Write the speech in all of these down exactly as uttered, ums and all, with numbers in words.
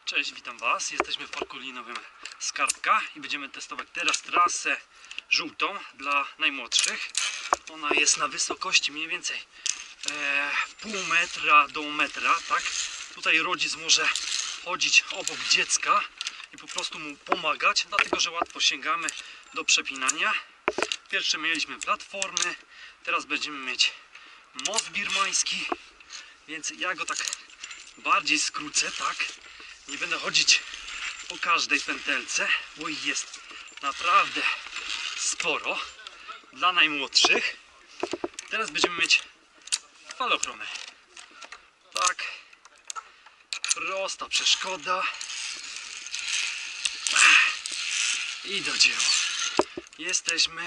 Cześć, witam Was. Jesteśmy w parku linowym Skarbka i będziemy testować teraz trasę żółtą dla najmłodszych. Ona jest na wysokości mniej więcej e, pół metra do metra, tak? Tutaj rodzic może chodzić obok dziecka i po prostu mu pomagać, dlatego że łatwo sięgamy do przepinania. Pierwsze mieliśmy platformy, teraz będziemy mieć most birmański, więc ja go tak bardziej skrócę, tak? Nie będę chodzić po każdej pętelce, bo ich jest naprawdę sporo dla najmłodszych. Teraz będziemy mieć falochromy. Tak, prosta przeszkoda. I do dzieła. Jesteśmy.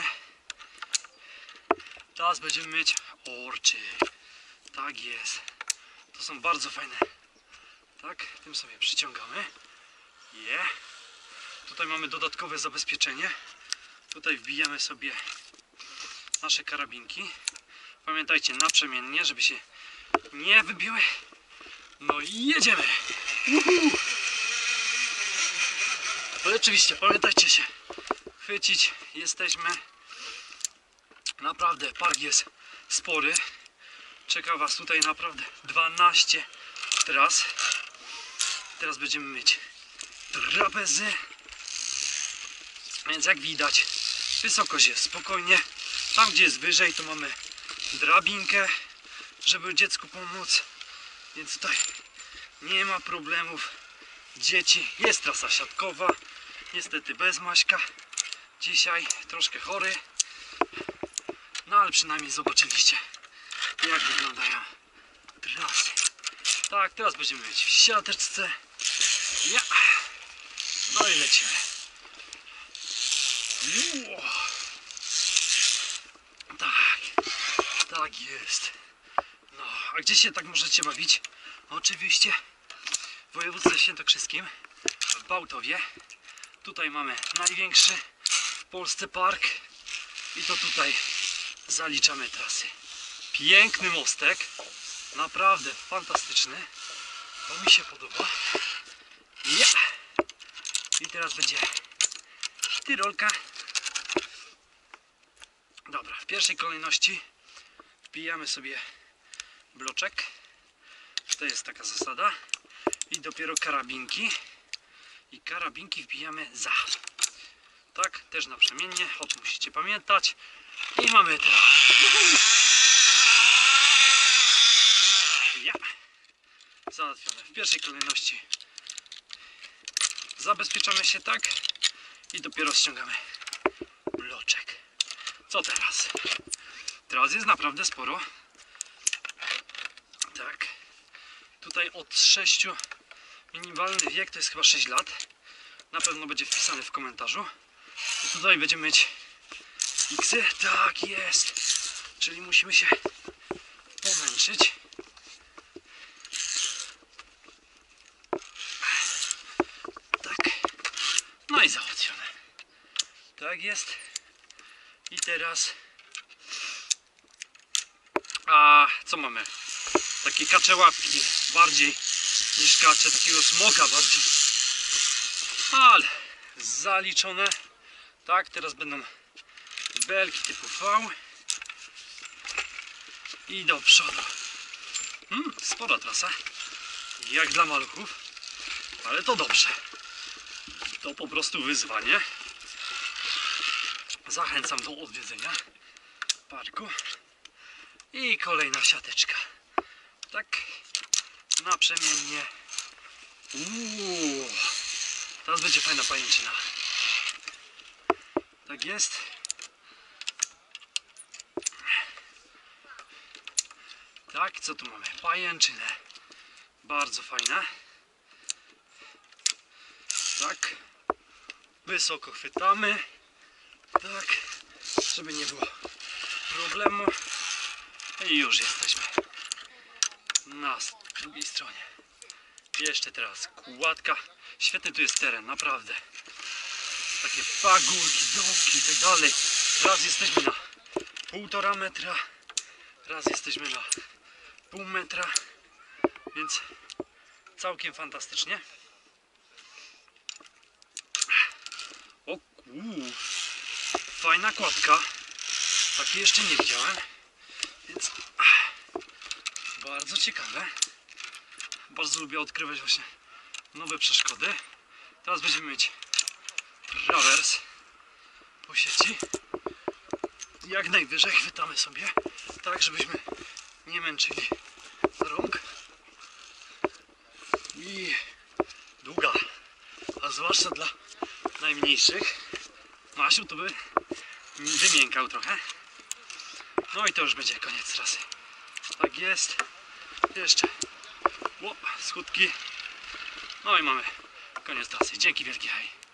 Teraz będziemy mieć orczy. Tak jest. To są bardzo fajne. Tak, tym sobie przyciągamy. Je. Tutaj mamy dodatkowe zabezpieczenie. Tutaj wbijamy sobie nasze karabinki. Pamiętajcie, naprzemiennie, żeby się nie wybiły. No i jedziemy. Uhu. Ale oczywiście pamiętajcie się chwycić. Jesteśmy. Naprawdę park jest spory. Czeka Was tutaj naprawdę dwanaście tras. Teraz będziemy mieć trapezy. Więc jak widać, wysokość jest spokojnie. Tam gdzie jest wyżej, to mamy drabinkę, żeby dziecku pomóc. Więc tutaj nie ma problemów. Dzieci, jest trasa siatkowa. Niestety bez Maśka. Dzisiaj troszkę chory. No ale przynajmniej zobaczyliście, jak wyglądają trasy. Tak, teraz będziemy mieć w siateczce. Ja. No i lecimy. Wow. Tak, tak jest. No, a gdzie się tak możecie bawić? Oczywiście w województwie świętokrzyskim, w Bałtowie. Tutaj mamy największy w Polsce park i to tutaj zaliczamy trasy. Piękny mostek, naprawdę fantastyczny. To mi się podoba. Ja. I teraz będzie tyrolka. Dobra, w pierwszej kolejności wbijamy sobie bloczek. To jest taka zasada. I dopiero karabinki. I karabinki wbijamy za. Tak, też naprzemiennie. O tym musicie pamiętać. I mamy teraz. Ja. Załatwione. W pierwszej kolejności zabezpieczamy się tak i dopiero ściągamy bloczek. Co teraz? Teraz jest naprawdę sporo. Tak. Tutaj od sześciu minimalny wiek to jest chyba sześć lat. Na pewno będzie wpisane w komentarzu. I tutaj będziemy mieć X-y. Tak jest. Czyli musimy się pomęczyć. No i załatwione. Tak jest. I teraz a co mamy? Takie kacze łapki bardziej niż kacze, takiego smoka bardziej. Ale zaliczone. Tak, teraz będą belki typu V. I do przodu. Hmm, spora trasa. Jak dla maluchów. Ale to dobrze. To po prostu wyzwanie. Zachęcam do odwiedzenia parku. I kolejna siateczka. Tak, naprzemiennie. Uuu, teraz będzie fajna pajęczyna. Tak jest. Tak, co tu mamy? Pajęczynę. Bardzo fajna. Tak. Wysoko chwytamy. Tak, żeby nie było problemu. I już jesteśmy na drugiej stronie. Jeszcze teraz kładka. Świetny tu jest teren, naprawdę. Takie pagórki, dołki i tak dalej. Raz jesteśmy na półtora metra, raz jesteśmy na pół metra, więc całkiem fantastycznie. Uuu, fajna kładka. Takiej jeszcze nie widziałem. Więc ach, bardzo ciekawe. Bardzo lubię odkrywać właśnie nowe przeszkody. Teraz będziemy mieć trawers po sieci. Jak najwyżej chwytamy sobie, tak żebyśmy nie męczyli rąk. I długa, a zwłaszcza dla najmniejszych. Masiu to by wymiękał trochę. No i to już będzie koniec trasy. Tak jest. Jeszcze o, skutki. No i mamy koniec trasy. Dzięki wielkie, hej.